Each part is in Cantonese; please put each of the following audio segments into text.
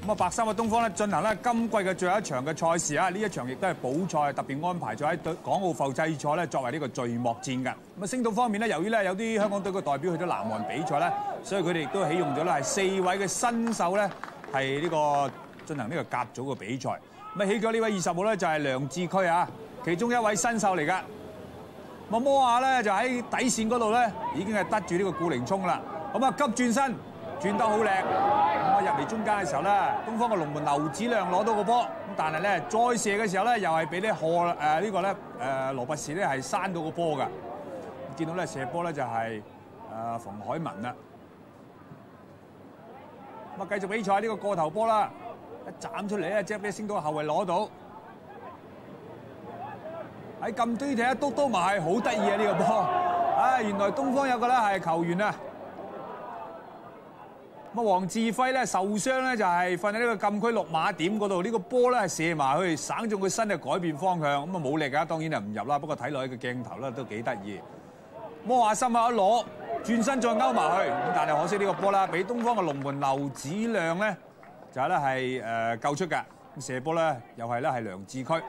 咁啊，白衫嘅東方咧進行咧今季嘅最後一場嘅賽事啊！呢一場亦都係補賽，特別安排咗喺港澳埠際賽咧作為呢個序幕戰㗎。咁啊，星島方面咧，由於咧有啲香港隊嘅代表去咗南韓比賽咧，所以佢哋亦都起用咗咧係4位嘅新手咧係呢個進行呢個甲組嘅比賽。咁啊，起腳呢位20號咧就係梁志駒啊，其中一位新秀嚟㗎。咁啊，摩亞咧就喺底線嗰度咧已經係得住呢個顧靈聰啦。咁啊，急轉身轉得好靚。咁啊，入嚟中間嘅時候咧，東方嘅龍門劉子亮攞到個波，咁但係咧再射嘅時候咧，又係俾呢呢個咧羅拔士咧係閂到個波㗎。見到咧射波咧就係馮海文啦。咁啊，繼續比賽呢個過頭波啦，一斬出嚟咧，即係俾星島後衞攞到。喺咁堆踢一篤埋，好得意啊！呢個波，原來東方有個咧係球員啊。咁啊，黃志輝咧受傷咧就係瞓喺呢個禁區6碼點嗰度，呢個波咧係射埋去，省中佢身嘅改變方向，咁啊冇力啊，當然係唔入啦。不過睇落去個鏡頭咧都幾得意。摩亞森啊一攞，轉身再勾埋去，咁但係可惜呢個波啦，俾東方嘅龍門劉子亮咧就係咧係救出㗎。咁射波咧又係咧係梁志駒。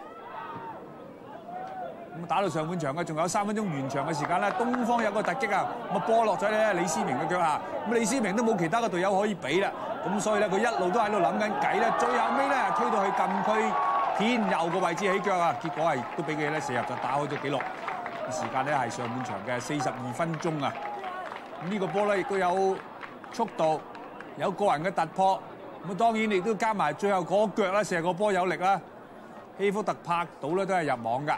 咁打到上半場嘅，仲有3分鐘完場嘅時間咧，東方有個突擊啊，咁啊波落咗咧李思明嘅腳下，咁李思明都冇其他嘅隊友可以比啦，咁所以咧佢一路都喺度諗緊計咧，最後尾咧推到去禁區偏右嘅位置起腳啊，結果係都俾佢咧射入就打開咗紀錄。時間咧係上半場嘅42分鐘啊，咁呢個波咧亦都有速度，有個人嘅突破，咁啊當然亦都加埋最後嗰腳啦，射個波有力啦，希福特拍到咧都係入網㗎。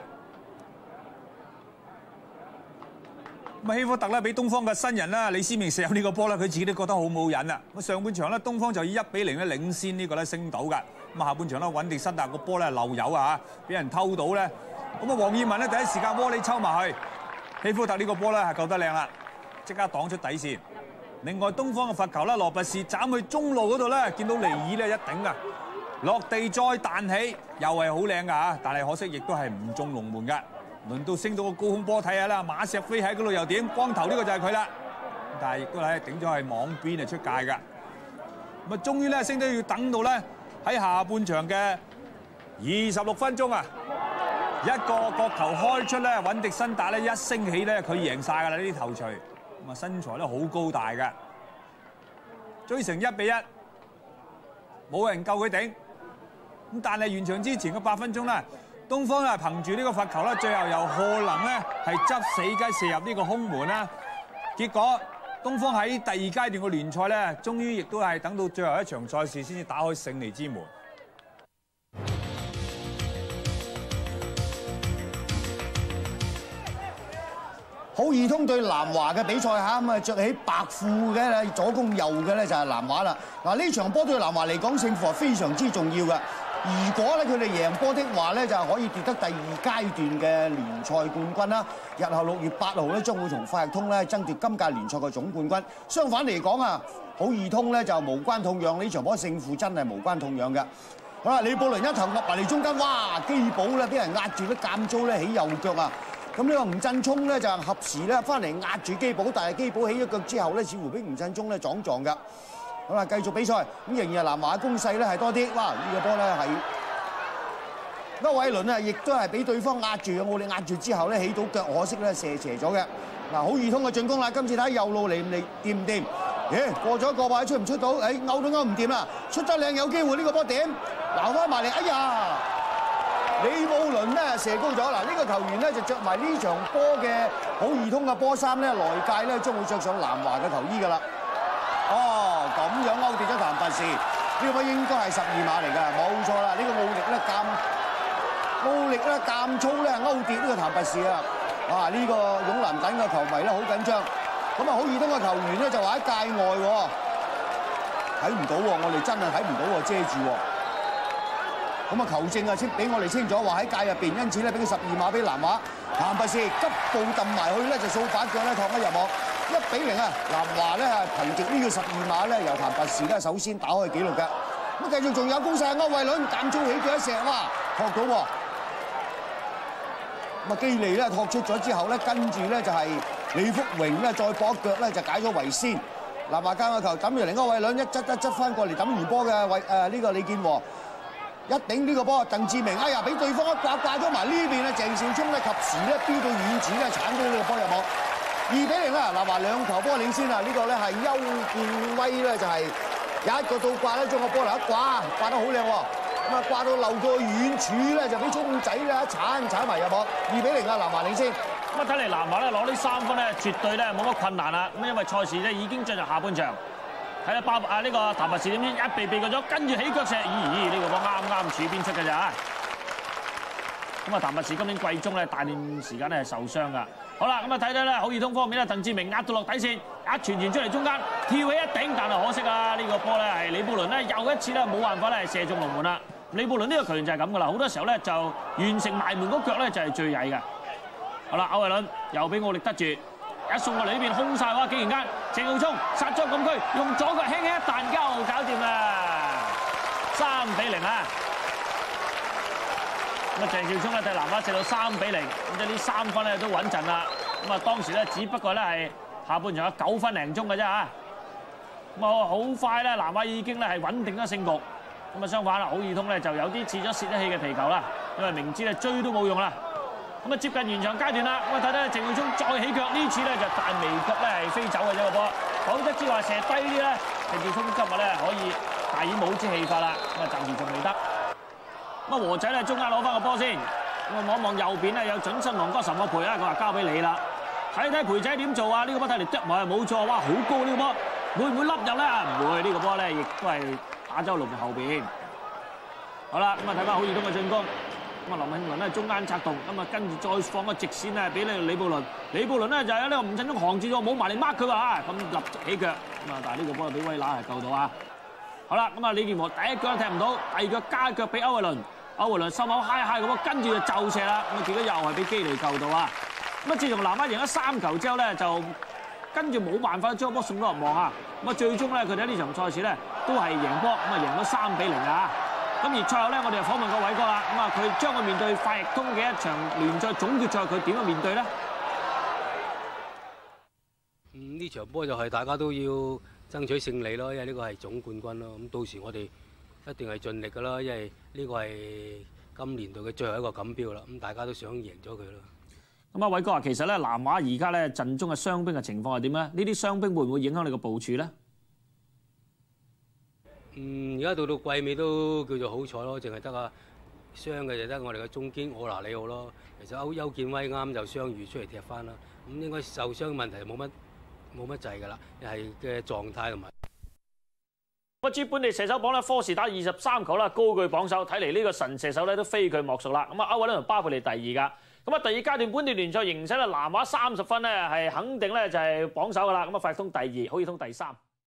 咁啊，希福特咧俾東方嘅新人啦，李思明射入呢個波咧，佢自己都覺得好冇癮啊！咁上半場咧，東方就以1-0咧領先呢個咧星島㗎。咁下半場咧，穩迪新達個波咧漏油啊，俾人偷到咧。咁啊，黃燕文咧第一時間窩裏抽埋去，希福特呢個波咧係救得靚啦，即刻擋出底線。另外東方嘅罰球啦，羅拔士斬去中路嗰度咧，見到尼爾咧一頂啊，落地再彈起，又係好靚㗎嚇，但係可惜亦都係唔中龍門㗎。輪到升到個高空波睇下啦，馬石飛喺嗰度又點？光頭呢個就係佢啦，但係亦都係頂咗係網邊啊出界㗎。咁啊，終於咧升到要等到咧喺下半場嘅26分鐘啊，一個角球開出咧，穩迪新達咧一升起咧，佢贏晒㗎啦呢啲頭槌。咁啊，身材咧好高大㗎，追成1-1，冇人救佢頂。咁但係完場之前嘅8分鐘咧。東方咧憑住呢個罰球咧，最後由賀能咧係執死雞射入呢個空門啦。結果東方喺第2階段嘅聯賽咧，終於亦都係等到最後一場賽事先至打開勝利之門。 好易通對南華嘅比賽嚇，咁啊著起白褲嘅左攻右嘅咧就係南華啦。嗱呢場波對南華嚟講勝負係非常之重要嘅。如果咧佢哋贏波的話咧，就可以奪得第2階段嘅聯賽冠軍啦。日後6月8號咧將會同快譯通咧爭奪今屆聯賽嘅總冠軍。相反嚟講啊，好易通咧就無關痛癢，呢場波勝負真係無關痛癢嘅。好啦，李寶倫一頭壓埋嚟中間，哇！基寶咧俾人壓住咧，間租咧起右腳啊！咁呢個吳振聰咧就合時咧翻嚟壓住基寶，但係基寶起咗腳之後咧，似乎俾吳振聰咧撞。好啦，繼續比賽，咁仍然係南華嘅攻勢咧係多啲。哇！呢個波咧係歐偉倫啊，亦都係俾對方壓住，我哋壓住之後咧起到腳，可惜咧射斜咗嘅。嗱，好易通嘅進攻啦，今次睇右路嚟唔嚟掂唔掂？過咗一個位出唔出到？勾都勾唔掂啦，出得靚有機會呢個波點？撈翻埋嚟，哎呀！李寶倫咧射高咗。嗱，呢個球員咧就着埋呢場波嘅好易通嘅波衫咧，來屆咧將會着上南華嘅球衣㗎啦。哦，咁樣勾跌咗譚拔士，呢個波應該係12碼嚟㗎，冇錯啦。呢個奧力咧監操咧勾跌呢個譚拔士啊！啊，呢個勇南等嘅球迷咧好緊張。咁啊，好易通嘅球員咧就話喺界外喎，睇唔到喎，我哋真係睇唔到喎，遮住喎。咁啊，球證啊俾我哋清楚話喺界入邊，因此咧俾佢12碼俾南華。譚拔士急步揼埋去咧就掃把腳咧托咗入網。1-0啊！南華咧憑藉呢個12碼咧，由譚拔士咧首先打開紀錄嘅。咁繼續仲有攻勢，歐偉倫減粗起腳一射，哇！托到喎。咁啊，基利咧托出咗之後咧，跟住咧就係李福榮咧再搏一腳咧就解咗圍先。 南華間個球抌完另一個位兩一側翻過嚟抌完波嘅呢個李健和一頂呢個波，鄧志明哎呀俾對方一掛咗埋呢邊啊，鄭少聰咧及時咧飆到遠處咧鏟到呢個波入網，2-0啦！南華兩球波領先啦，呢個咧係邱建威咧就係有一個倒掛咧將個波嚟一掛得好靚喎，咁啊掛到漏過遠處咧就俾聰仔咧一鏟埋入網，2-0啊！南華領先。 咁啊睇嚟南華咧攞呢3分咧，絕對咧冇乜困難啦。咁因為賽事咧已經進入下半場，睇下呢個譚拔士點先一避過咗，跟住起腳射，呢個波啱柱邊出嘅咋。咁啊譚拔士今年季中咧大段時間咧係受傷㗎。好啦，咁啊睇到咧好易通方面咧，鄧志明壓到落底線，一傳出嚟中間跳起一頂，但係可惜啊！呢個波咧係李布倫咧又一次咧冇辦法咧射中龍門啦。李布倫呢個球員就係咁㗎啦，好多時候咧就完成埋門嗰腳咧就係最曳㗎。好啦，歐偉倫又俾奧力得住，一送過嚟呢邊空曬話，竟然間鄭浩聰殺咗禁區，用左腳輕輕一彈鳩，搞掂啦，3-0啊！咁啊鄭少聰咧替南華射到3-0，咁即係呢3分咧都穩陣啦。咁啊當時咧只不過咧係下半場有9分零鐘嘅啫嚇。咁啊好快咧南華已經咧係穩定咗勝局。咁啊相反啦，好易通咧就有啲似咗泄一氣嘅皮球啦，因為明知咧追都冇用啦。咁啊接近完場階段啦，咁啊睇睇鄭耀聰再起腳，呢次咧就大微腳咧係飛走嘅啫個波，否則之話射低啲咧，鄭耀聰今日咧可以大演武之氣法啦，咁啊暫時仲未得。咁啊和仔咧中間攞翻個波先，咁啊望一望右邊咧有準新郎哥岑國培啦，佢話交俾你啦，睇睇培仔點做啊？呢個波睇嚟啄埋冇錯，哇好高呢個波，會唔會笠入咧？唔會，呢個波咧亦都係打咗龍後邊。好啦，咁啊睇翻好易通嘅進攻。咁啊林慶倫咧中間策動，咁啊跟住再放個直線咧俾呢個李布倫，李布倫咧就喺呢個吳振中行住咗，冇埋嚟 mark 佢話咁立即起腳，咁啊但係呢個波俾威拿係救到啊！好啦，咁啊李健和第一腳踢唔到，第二腳加腳俾歐偉倫，歐偉倫收口嗨個波，跟住就就射啦，咁啊結果又係俾基尼救到啊！咁啊自從南華贏咗3球之後咧，就跟住冇辦法將個波送咗入網啊！咁啊最終咧佢哋喺呢場賽事咧都係贏波，咁啊贏咗3-0啊！咁而賽後咧，我哋就訪問過偉哥啦。咁啊，佢將會面對快易通嘅一場聯賽總決賽，佢點樣面對咧？ 呢場波就係大家都要爭取勝利咯，因為呢個係總冠軍咯。咁到時我哋一定係盡力噶啦，因為呢個係今年度嘅最後一個錦標啦。咁大家都想贏咗佢咯。 咁啊，偉哥啊，其實咧南華而家咧陣中嘅傷兵嘅情況係點咧？呢啲傷兵會唔會影響你個部署咧？ 而家到季尾都叫做好彩咯，淨係得傷嘅就得我哋嘅中堅奧拿里奧咯。其實邱建威啱就傷愈出嚟踢翻啦，咁應該受傷問題冇乜滯㗎啦，係嘅狀態同埋。 不知本地射手榜咧，科士打23球啦，高居榜首，睇嚟呢個神射手咧都非佢莫屬啦。咁啊，歐偉倫同巴佩利第2㗎。咁啊，第2階段本地聯賽形勢咧，南華30分咧係肯定咧就係榜首㗎啦。咁啊，快易通第2，好易通第3。